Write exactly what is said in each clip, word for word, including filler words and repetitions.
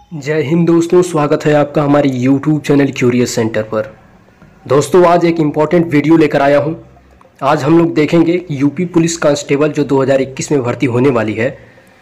जय हिंद दोस्तों, स्वागत है आपका हमारे यूट्यूब चैनल क्यूरियस सेंटर पर। दोस्तों आज एक इम्पॉर्टेंट वीडियो लेकर आया हूं। आज हम लोग देखेंगे यूपी पुलिस कांस्टेबल जो दो हज़ार इक्कीस में भर्ती होने वाली है।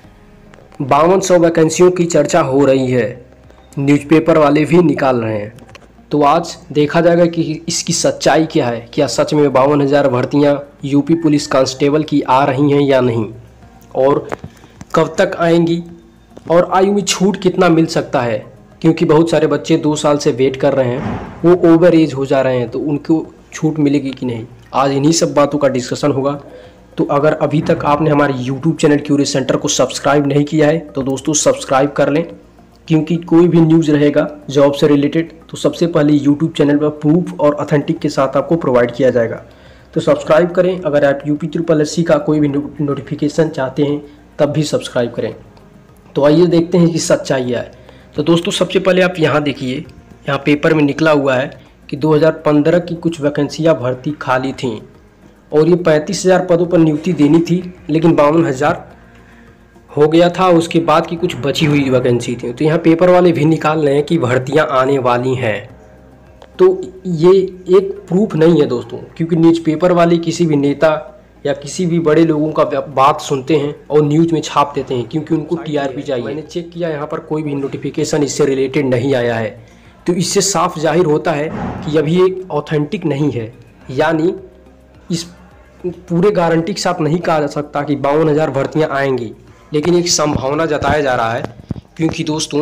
बावन सौ वैकेंसियों की चर्चा हो रही है, न्यूज़पेपर वाले भी निकाल रहे हैं। तो आज देखा जाएगा कि इसकी सच्चाई क्या है। क्या सच में बावन हज़ार भर्तियाँ यूपी पुलिस कांस्टेबल की आ रही हैं या नहीं, और कब तक आएंगी, और आयु में छूट कितना मिल सकता है। क्योंकि बहुत सारे बच्चे दो साल से वेट कर रहे हैं, वो ओवर एज हो जा रहे हैं, तो उनको छूट मिलेगी कि नहीं। आज इन्हीं सब बातों का डिस्कशन होगा। तो अगर अभी तक आपने हमारे यूट्यूब चैनल क्यूरियस सेंटर को सब्सक्राइब नहीं किया है तो दोस्तों सब्सक्राइब कर लें, क्योंकि कोई भी न्यूज़ रहेगा जॉब से रिलेटेड तो सबसे पहले यूट्यूब चैनल पर प्रूफ और ऑथेंटिक के साथ आपको प्रोवाइड किया जाएगा। तो सब्सक्राइब करें। अगर आप यूपी ट्रिपल एस सी का कोई भी नोटिफिकेशन चाहते हैं तब भी सब्सक्राइब करें। तो आइए देखते हैं कि सच्चाई क्या है। तो दोस्तों सबसे पहले आप यहाँ देखिए, यहाँ पेपर में निकला हुआ है कि दो हज़ार पंद्रह की कुछ वैकेंसियाँ भर्ती खाली थीं और ये पैंतीस हज़ार पदों पर नियुक्ति देनी थी, लेकिन बावन हज़ार हो गया था। उसके बाद की कुछ बची हुई वैकेंसी थी। तो यहाँ पेपर वाले भी निकाल रहे हैं कि भर्तियाँ आने वाली हैं। तो ये एक प्रूफ नहीं है दोस्तों, क्योंकि न्यूज़पेपर वाले किसी भी नेता या किसी भी बड़े लोगों का बात सुनते हैं और न्यूज़ में छाप देते हैं, क्योंकि उनको टीआरपी चाहिए। मैंने चेक किया, यहाँ पर कोई भी नोटिफिकेशन इससे रिलेटेड नहीं आया है। तो इससे साफ जाहिर होता है कि अभी एक ऑथेंटिक नहीं है, यानी इस पूरे गारंटी के साथ नहीं कहा जा सकता कि बावन हज़ार भर्तियाँ आएंगी, लेकिन एक संभावना जताया जा रहा है। क्योंकि दोस्तों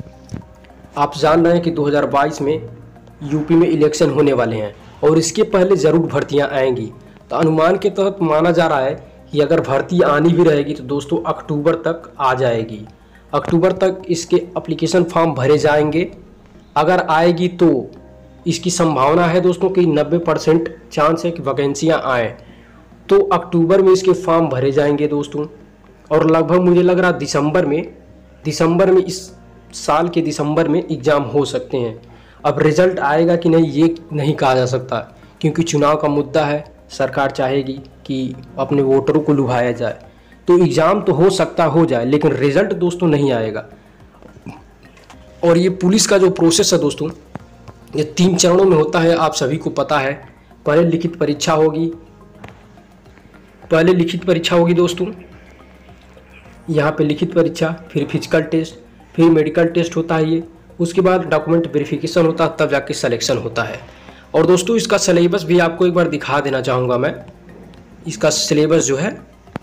आप जान रहे हैं कि दो हज़ार बाईस में यूपी में इलेक्शन होने वाले हैं और इसके पहले ज़रूर भर्तियाँ आएंगी। तो अनुमान के तहत माना जा रहा है कि अगर भर्ती आनी भी रहेगी तो दोस्तों अक्टूबर तक आ जाएगी। अक्टूबर तक इसके एप्लीकेशन फॉर्म भरे जाएंगे। अगर आएगी तो इसकी संभावना है दोस्तों कि नब्बे परसेंट चांस है कि वैकेंसियाँ आएँ। तो अक्टूबर में इसके फॉर्म भरे जाएंगे दोस्तों, और लगभग मुझे लग रहा दिसंबर में दिसंबर में इस साल के दिसंबर में एग्ज़ाम हो सकते हैं। अब रिज़ल्ट आएगा कि नहीं ये नहीं कहा जा सकता, क्योंकि चुनाव का मुद्दा है। सरकार चाहेगी कि अपने वोटरों को लुभाया जाए। तो एग्ज़ाम तो हो सकता हो जाए, लेकिन रिज़ल्ट दोस्तों नहीं आएगा। और ये पुलिस का जो प्रोसेस है दोस्तों, ये तीन चरणों में होता है, आप सभी को पता है। पहले लिखित परीक्षा होगी पहले लिखित परीक्षा होगी दोस्तों, यहाँ पे लिखित परीक्षा, फिर फिजिकल टेस्ट, फिर मेडिकल टेस्ट होता है ये। उसके बाद डॉक्यूमेंट वेरिफिकेशन होता है, तब जाके सिलेक्शन होता है। और दोस्तों इसका सिलेबस भी आपको एक बार दिखा देना चाहूँगा मैं। इसका सिलेबस जो है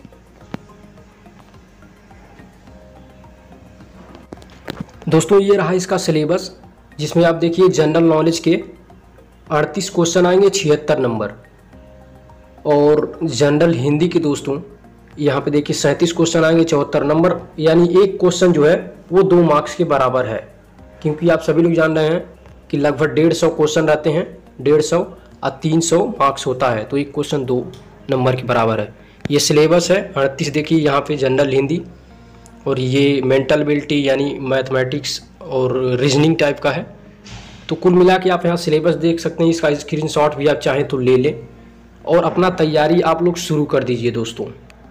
दोस्तों ये रहा इसका सिलेबस, जिसमें आप देखिए जनरल नॉलेज के अड़तीस क्वेश्चन आएंगे, छिहत्तर नंबर। और जनरल हिंदी के दोस्तों यहाँ पे देखिए सैंतीस क्वेश्चन आएंगे, चौहत्तर नंबर। यानी एक क्वेश्चन जो है वो दो मार्क्स के बराबर है, क्योंकि आप सभी लोग जान रहे हैं कि लगभग डेढ़ सौ क्वेश्चन रहते हैं, डेढ़ सौ और तीन सौ मार्क्स होता है। तो एक क्वेश्चन दो नंबर के बराबर है। ये सिलेबस है अड़तीस। देखिए यहाँ पे जनरल हिंदी, और ये मेंटल एबिलिटी यानी मैथमेटिक्स और रीजनिंग टाइप का है। तो कुल मिला के आप यहाँ सिलेबस देख सकते हैं। इसका स्क्रीनशॉट भी आप चाहें तो ले लें और अपना तैयारी आप लोग शुरू कर दीजिए दोस्तों।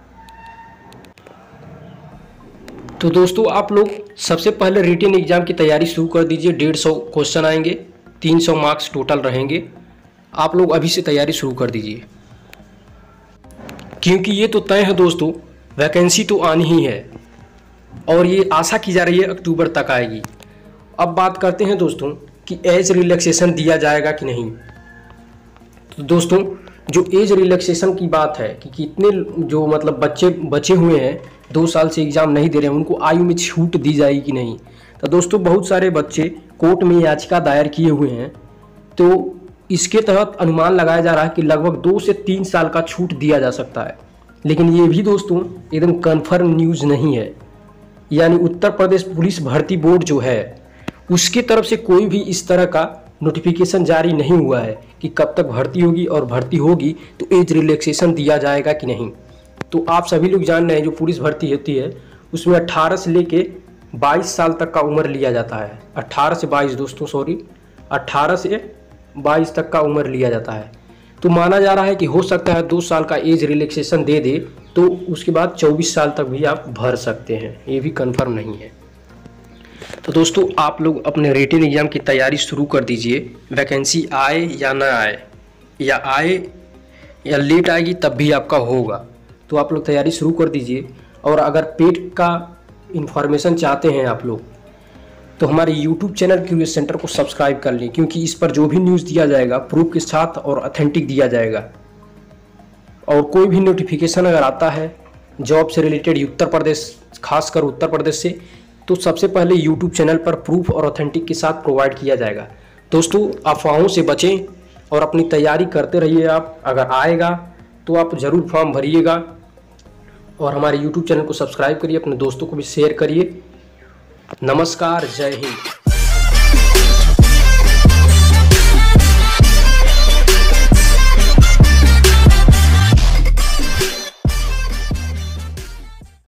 तो दोस्तों आप लोग सबसे पहले रिटन एग्ज़ाम की तैयारी शुरू कर दीजिए। डेढ़ सौ क्वेश्चन आएंगे, तीन सौ मार्क्स टोटल रहेंगे। आप लोग अभी से तैयारी शुरू कर दीजिए, क्योंकि ये तो तय है दोस्तों, वैकेंसी तो आनी ही है और ये आशा की जा रही है अक्टूबर तक आएगी। अब बात करते हैं दोस्तों कि एज रिलैक्सेशन दिया जाएगा कि नहीं। तो दोस्तों जो एज रिलैक्सेशन की बात है कि कितने जो मतलब बच्चे बचे हुए हैं दो साल से एग्ज़ाम नहीं दे रहे हैं, उनको आयु में छूट दी जाएगी कि नहीं। तो दोस्तों बहुत सारे बच्चे कोर्ट में याचिका दायर किए हुए हैं, तो इसके तहत अनुमान लगाया जा रहा है कि लगभग दो से तीन साल का छूट दिया जा सकता है। लेकिन ये भी दोस्तों एकदम कन्फर्म न्यूज़ नहीं है। यानी उत्तर प्रदेश पुलिस भर्ती बोर्ड जो है उसके तरफ से कोई भी इस तरह का नोटिफिकेशन जारी नहीं हुआ है कि कब तक भर्ती होगी, और भर्ती होगी तो एज रिलैक्सेशन दिया जाएगा कि नहीं। तो आप सभी लोग जान रहे हैं जो पुलिस भर्ती होती है उसमें अट्ठारह से लेके बाईस साल तक का उम्र लिया जाता है। अट्ठारह से बाईस दोस्तों सॉरी अट्ठारह से बाईस तक का उम्र लिया जाता है। तो माना जा रहा है कि हो सकता है दो साल का एज रिलैक्सेशन दे दे, तो उसके बाद चौबीस साल तक भी आप भर सकते हैं। ये भी कंफर्म नहीं है। तो दोस्तों आप लोग अपने रिटन एग्ज़ाम की तैयारी शुरू कर दीजिए। वैकेंसी आए या ना आए, या आए या लेट आएगी तब भी आपका होगा, तो आप लोग तैयारी शुरू कर दीजिए। और अगर पेड का इंफॉर्मेशन चाहते हैं आप लोग तो हमारे यूट्यूब चैनल क्यूरियस सेंटर को सब्सक्राइब कर लें, क्योंकि इस पर जो भी न्यूज़ दिया जाएगा प्रूफ के साथ और ऑथेंटिक दिया जाएगा। और कोई भी नोटिफिकेशन अगर आता है जॉब से रिलेटेड उत्तर प्रदेश, खासकर उत्तर प्रदेश से, तो सबसे पहले यूट्यूब चैनल पर प्रूफ और ऑथेंटिक के साथ प्रोवाइड किया जाएगा। दोस्तों अफवाहों से बचें और अपनी तैयारी करते रहिए। आप अगर आएगा तो आप ज़रूर फॉर्म भरिएगा और हमारे यूट्यूब चैनल को सब्सक्राइब करिए, अपने दोस्तों को भी शेयर करिए। नमस्कार, जय हिंद।